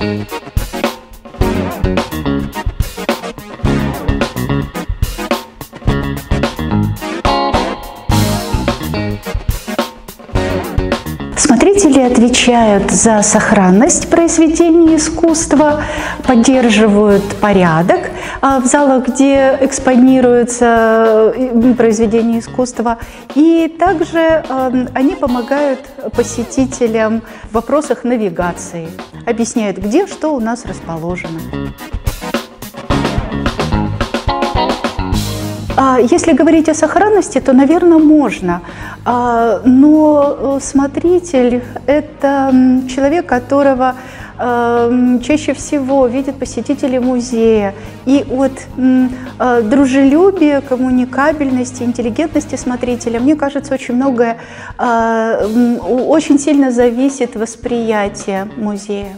Смотрители отвечают за сохранность произведений искусства, поддерживают порядок в залах, где экспонируются произведения искусства, и также они помогают посетителям в вопросах навигации, объясняют, где что у нас расположено. Если говорить о сохранности, то, наверное, можно, но смотритель – это человек, которого чаще всего видят посетители музея, и от дружелюбия, коммуникабельности, интеллигентности смотрителя, мне кажется, очень многое, очень сильно зависит восприятие музея.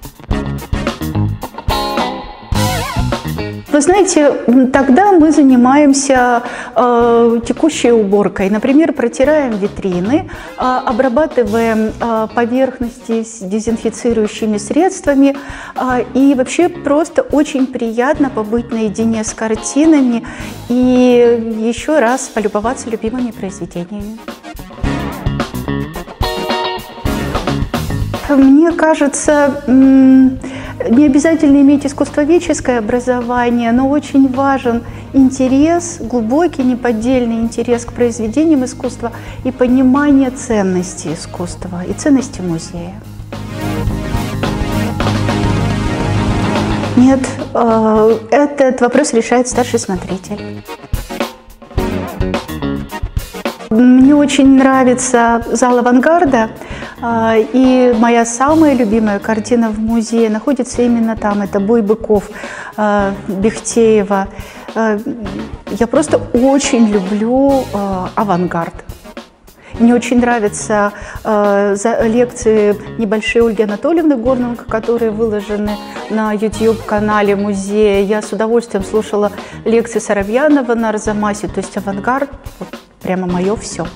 Вы знаете, тогда мы занимаемся текущей уборкой. Например, протираем витрины, обрабатываем поверхности с дезинфицирующими средствами. И вообще просто очень приятно побыть наедине с картинами и еще раз полюбоваться любимыми произведениями. Мне кажется, не обязательно иметь искусствоведческое образование, но очень важен интерес, глубокий, неподдельный интерес к произведениям искусства и понимание ценности искусства и ценности музея. Нет, этот вопрос решает старший смотритель. Мне очень нравится зал авангарда, и моя самая любимая картина в музее находится именно там. Это «Бой быков» Бехтеева. Я просто очень люблю авангард. Мне очень нравятся лекции небольшие Ольги Анатольевны Горненко, которые выложены на YouTube-канале музея. Я с удовольствием слушала лекции Соровьянова на Арзамасе, то есть авангард прямо мое все.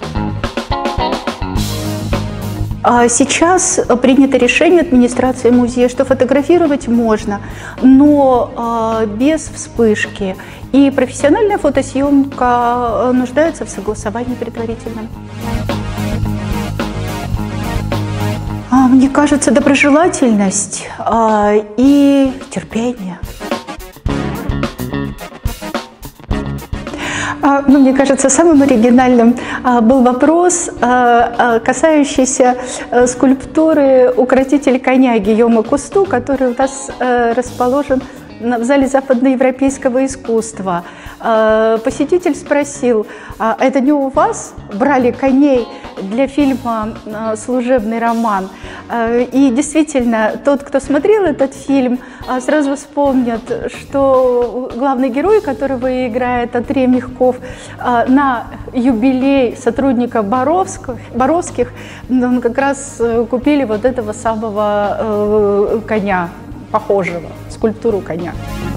Сейчас принято решение администрации музея, что фотографировать можно, но без вспышки. И профессиональная фотосъемка нуждается в согласовании предварительном. Мне кажется, доброжелательность и терпение. Мне кажется, самым оригинальным был вопрос, касающийся скульптуры «Укротитель коня» Гийома Кусто, который у нас расположен в зале западноевропейского искусства. Посетитель спросил: это не у вас брали коней для фильма «Служебный роман»? И действительно, тот, кто смотрел этот фильм, сразу вспомнит, что главный герой, которого играет Андрей Мягков, на юбилей сотрудника Боровских как раз купили вот этого самого коня, похожего, скульптуру коня.